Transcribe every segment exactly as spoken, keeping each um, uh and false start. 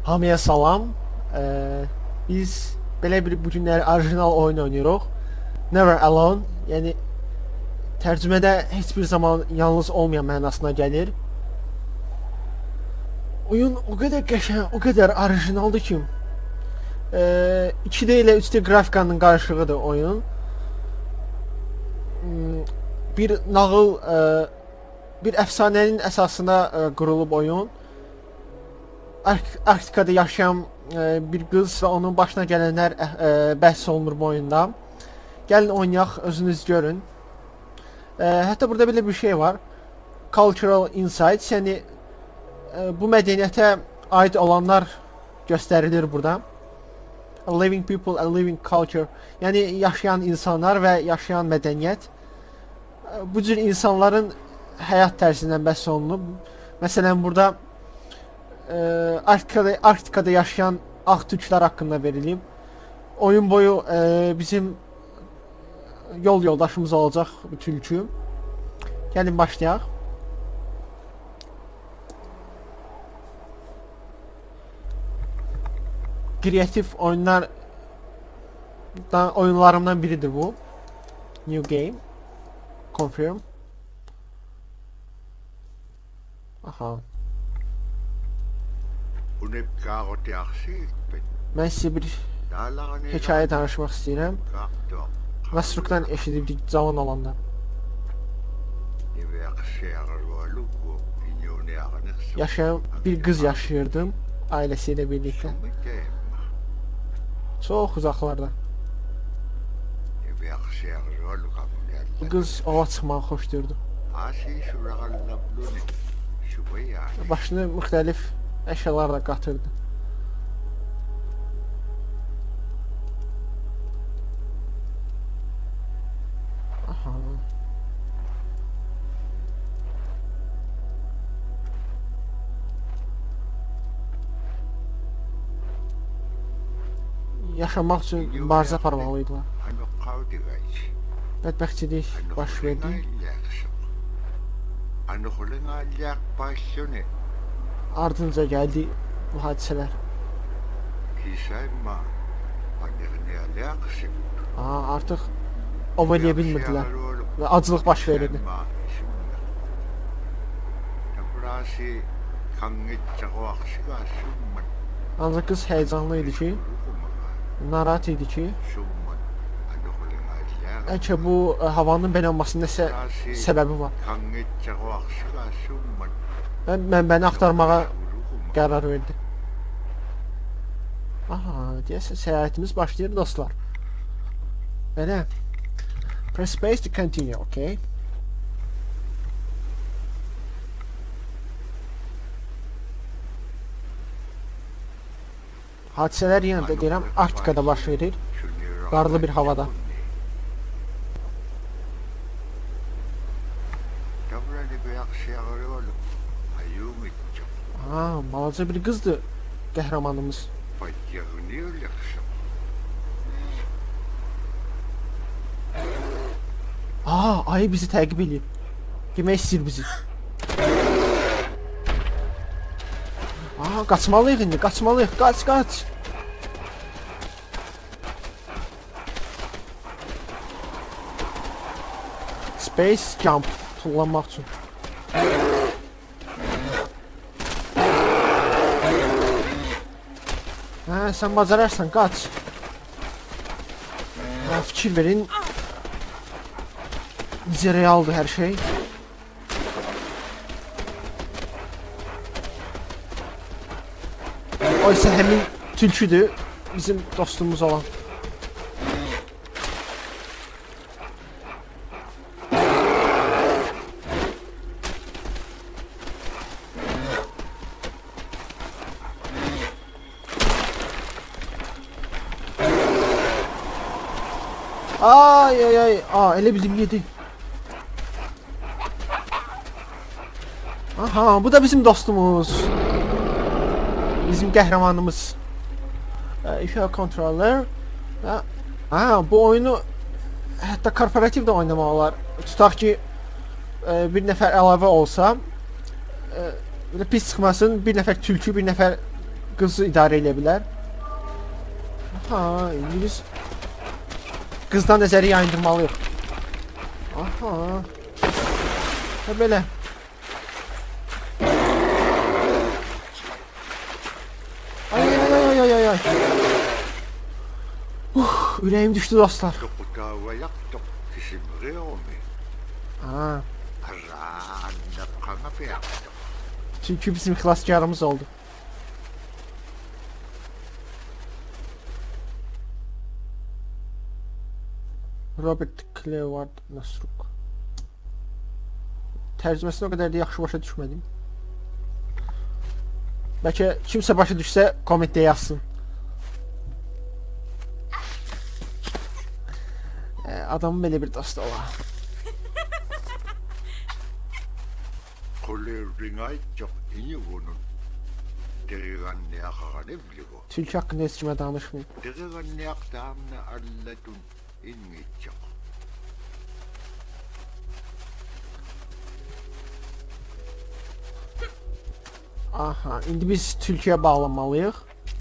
Hamıya salam. Ee, biz belə bir bu günləri orijinal oyun oynayırıq. Never Alone. Yəni tərcümədə heç bir zaman yalnız olmayan mənasına gəlir. Oyun o qədər qəşəng, o qədər orijinaldır ki, e, iki D ilə üç D qrafikanın qarışığıdır oyun. Bir nağıl, e, bir əfsanənin əsasına e, qurulub oyun. Arktikada yaşayan e, bir qız və onun başına gələnlər e, bəhs olunur bu oyunda. Gəlin oynayaq, özünüz görün. E, hətta burada belə bir şey var. Cultural Insights, yəni e, bu mədəniyyətə aid olanlar göstərilir burada. A living people, a living culture. Yəni yaşayan insanlar və yaşayan mədəniyyət. E, bu cür insanların həyat tərzindən bəhs olunub. Məsələn burada e, Arktikada, Arktikada yaşayan ağ türklər haqqında verilib. Oyun boyu e, bizim yol yoldaşımız olacaq bu tülkü. Gəlin başlayaq. Kreatif oyunlar oyunlarımdan biridir bu. New game. Confirm. Aha. Mən sizə bir hekayə danışmaq istəyirəm. Nasruk'tan eşidildik zaman olanda. Yaşayan bir qız yaşayırdım ailəsiyle birlikte. Çox uzaqlarda. Bu qız ova çıxmağı xoşlayırdı. Başını müxtəlif əşyalarla qatırdı. Aha. Yaşamaq üçün mübarizə aparmalıydılar. Bədbəxtçilik baş verdi. Ardınca gəldi bu hadisələr. Aa, artıq ovalayə bilmirdilər və acılıq baş verirdi. Ancaq qız həyecanlı idi ki, narahat idi ki, bəlkə bu e, havanın belə olmasının nəsə səbəbi var. Və mənbəni axtarmağa qərar verdi. Aha, deyəsən səyahətimiz başlayır dostlar. Belə. Press space to continue, okay? Hadisələr yenə də deyirəm, Arktikada baş verir. Qarlı bir havada. Aa, balaca bir qızdır qəhrəmanımız. Aa, ayı bizi təqib edir. Yemək istəyir bizi. Aa, qaçmalıyıq indi, qaçmalıyıq. Qaç, qaç. Space jump kullanmaq üçün. Hə, sən bacararsan, qaç. Ha, fikir verin. Necə realdır hər şey. O isə həmin tülküdür, bizim dostumuz olan. Ay ay ay, aa, elə bildim yedi. Aha, bu da bizim dostumuz. Bizim qəhrəmanımız. If you are controller. Ha, bu oyunu hətta korporativ də oynamaq olar. Tutaq ki, bir nəfər əlavə olsa, belə pis çıxmasın, bir nəfər tülkü, bir nəfər qızı idarə edə bilər. Ha, indi biz qızdan nəzəri yayındırmalıyıq. Aha. Ha belə. Ay ay ay ay ay ay. Uh, ürəyim düşdü dostlar. Ha. Çünkü bizim xilaskarımız oldu. Robert Clevard Nasruk. Tərcüməsini o qədər də yaxşı başa düşmədim. Bəlkə kimsə başa düşsə kommentdə yazsın. Adamın belə bir dostu ola. Türk hakkında hiç kime danışmayın. Aha, indi biz Türkiye'ye bağlanmalıyıq.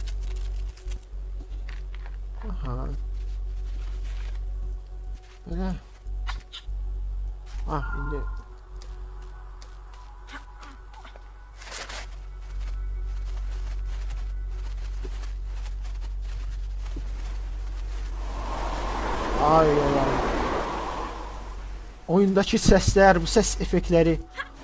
Aha. Böyle. Ah, indi. Ay ay ay. Oyundaki sesler, bu ses efektleri.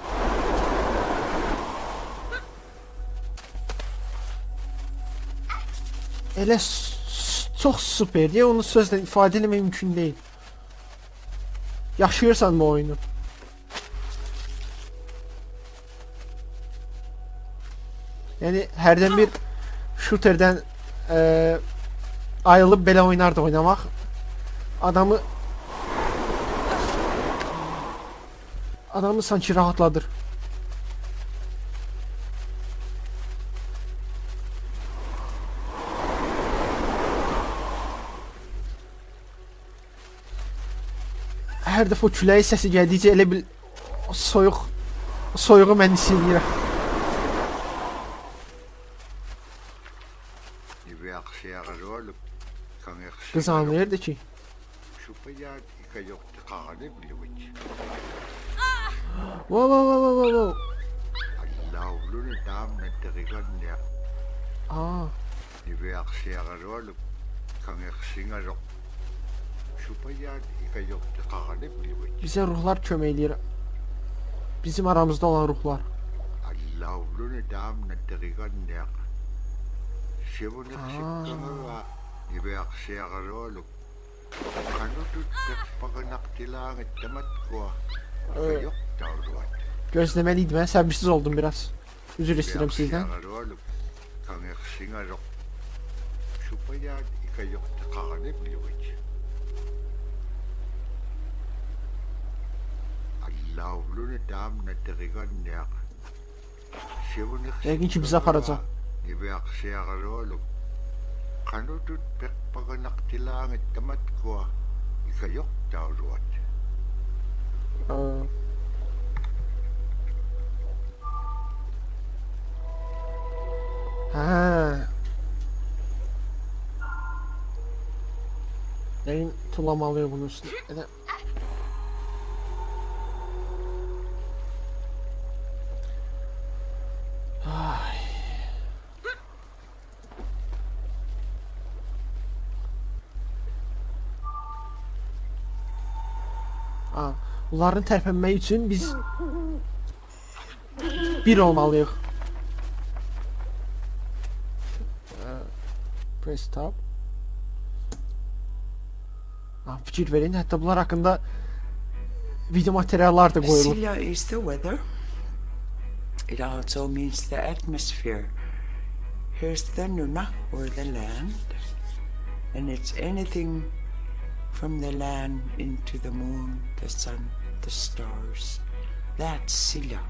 Elə çox super deyə onu sözlə ifadə etmək mümkün deyil. Yaşayırsan bu oyunu. Yəni hərdən bir shooterdən e, ayrılıb belə oynar da oynamaq adamı adamı sanki rahatladır. Hər dəfə küləyin səsi gəldikcə elə bil soyuq soyuğu mən hiss edirəm. Qız anlayırdı ki. Wow wow wow wow wow. Aa. Bize ruhlar kömək eləyir. Bizim aramızda olan ruhlar. Ee, gözlemeliydim, ben sevimsiz oldum biraz. Özür isterim sizden. Lakin ki bize aparacak. Ee, ha. Lakin tulamalıyor bunun üstüne. Yani... Bunların tərpənməyi üçün biz bir olmalıyıq. Press tab. Ah, fikir verin, hətta bunlar haqqında video materiallar da qoyulur. Cilia is the weather. It also means the atmosphere. Here's the Nuna, or the land. And it's anything from the land into the moon, the sun, the stars. That's Cilia.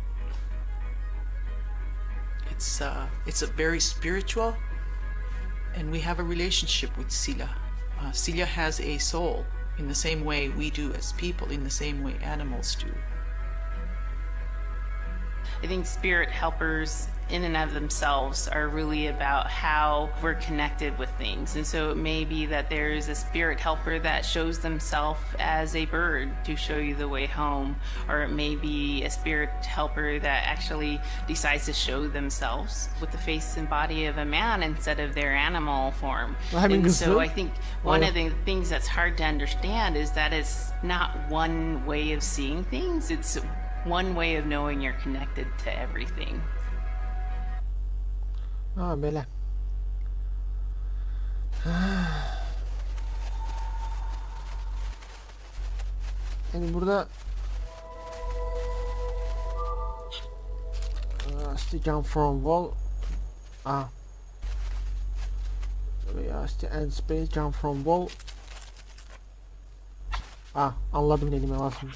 It's uh, it's a very spiritual, and we have a relationship with Cilia. Uh, Cilia has a soul in the same way we do as people, in the same way animals do. I think spirit helpers in and of themselves are really about how we're connected with things. And so it may be that there's a spirit helper that shows themselves as a bird to show you the way home, or it may be a spirit helper that actually decides to show themselves with the face and body of a man instead of their animal form. Well, I mean, and so good. I think one Well, of the things that's hard to understand is that it's not one way of seeing things, it's one way of knowing you're connected to everything. Ha belə. Yani burada uh, stick jump from wall. Ah. Veya işte end space jump from wall. Ah, anladım ne demeye lazım.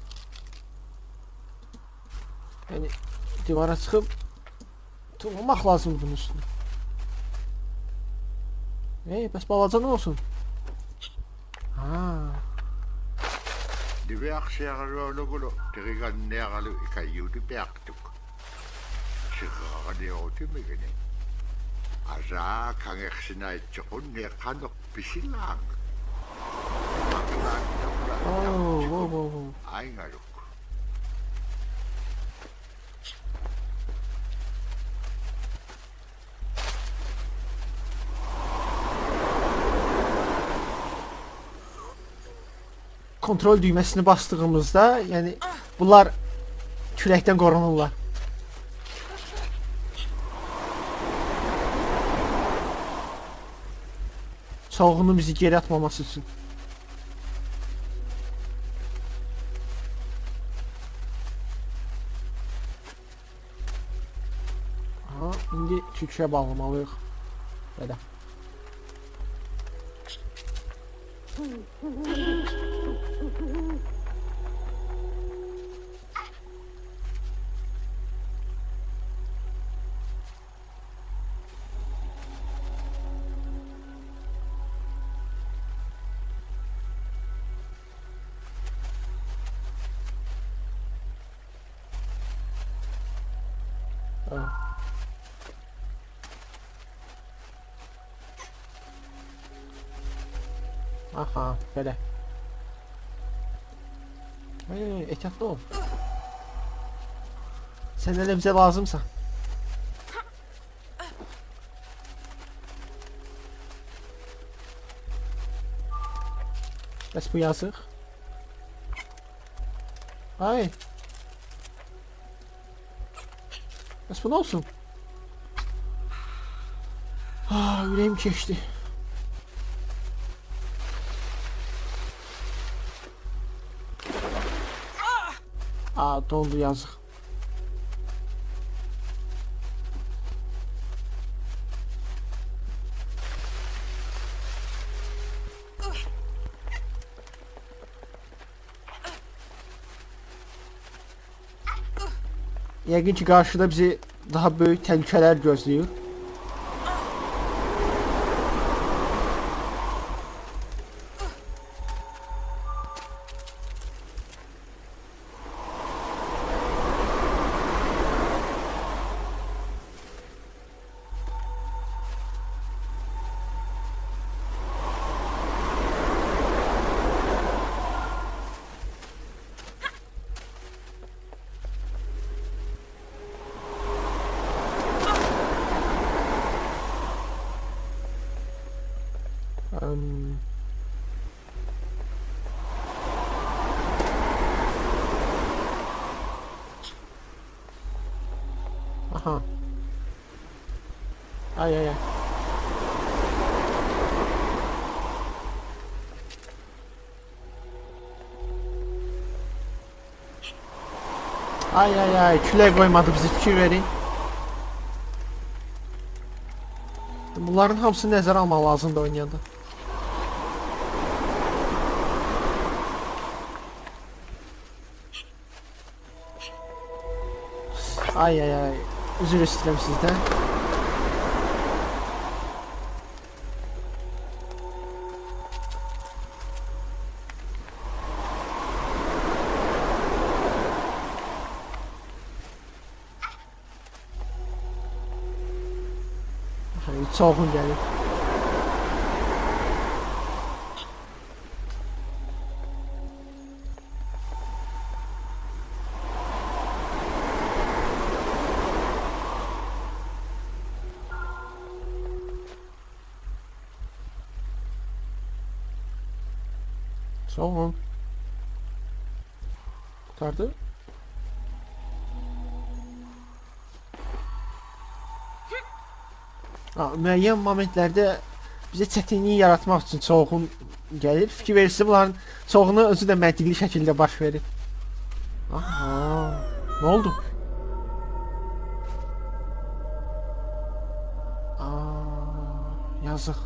Yani divara çıkıp tırmanmak lazım bunun üstüne. Hey, bəs balaca ne olsun? Ha. Diviaksiaqalualugulo teriganniaqalu ikayuutipiaqtuk. Siqaqaniortimigini. Asa kangersinaaitsoqunniaqqanoq pisilaang. Oh, wow, wow, wow. Aingaluk. Kontrol düyməsini bastığımızda, yəni bunlar küləkdən qorunurlar. Çalğının bizi geri atmaması üçün. Aha, indi tüküşə bağlamalıyıq. Belə. Aha, belə. Hey, ehtiyatlı ol. Sən elə bizə lazımsan. Bəs bu yazıq. Ay. Bəs bu nə olsun? Ah, ürəyim keçdi. Aa, dondu yazıq. Yəqin ki, qarşıda bizi daha böyük təhlükələr gözləyir. Um, aha. Ay ay ay. Ay ay ay, külək qoymadı bizi, fikir verin. Bunların hamısını nəzərə almaq lazımdır oynayanda. Ay ay ay, üzr istəyirəm sizdən. Soğuğun gəlir. Soğuğun. Kurtardı. Ha, müəyyən momentlərdə bizə çətinlik yaratmaq üçün soğuğun gəlir. Fikir verirsə bunların soğuğunu özü də məntiqli şəkildə baş verir. Aha, nə oldu? Aa, yazıq.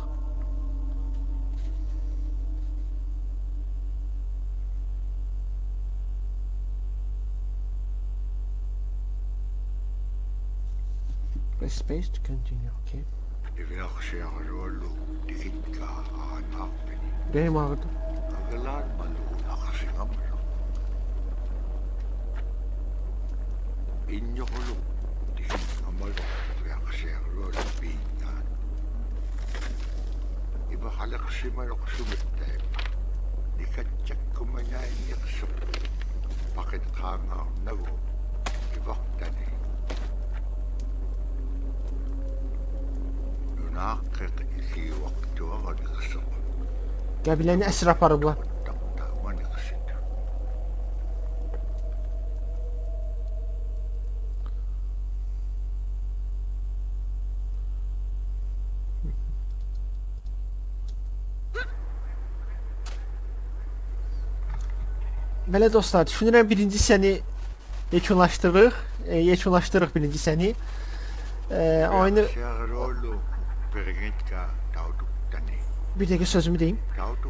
Press space to continue, okay. Ivinaksiaruolu tikitkaa aanappeni. Benim ağrıdı. Agalaan maluun akasingamalo. Injokulu tikitngamalo ivinaksiaruolu piingaan. Iba halaksimalok sumittaima. Nikatjakkumanainnirsup. Pakitqaangaarnagu ivahtani. Naqqiq iki waqtuğa qadırsuq. Qəbiləni əsir aparıblar. Belə dostlar, düşünürəm birinci hissəni yekunlaşdırırıq. E, yekunlaşdırırıq birinci hissəni. E, oyunu bir dəqiqə sözümü deyim.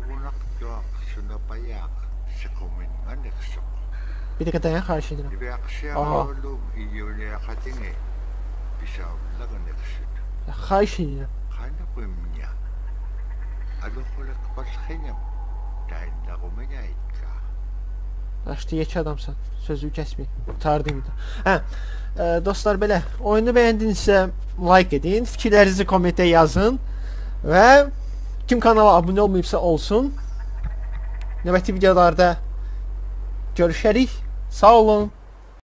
Bir dəqiqə dayan, xahiş edirəm. Aha. Xahiş edirəm. İşte yeki adamsan. Sözü kəsməyin. Tardım da. Hə, e, dostlar belə oyunu bəyəndinizsə like edin, fikirlərinizi kommentə yazın və kim kanala abunə olmayıbsa olsun. Növbəti videolarda görüşərik. Sağ olun.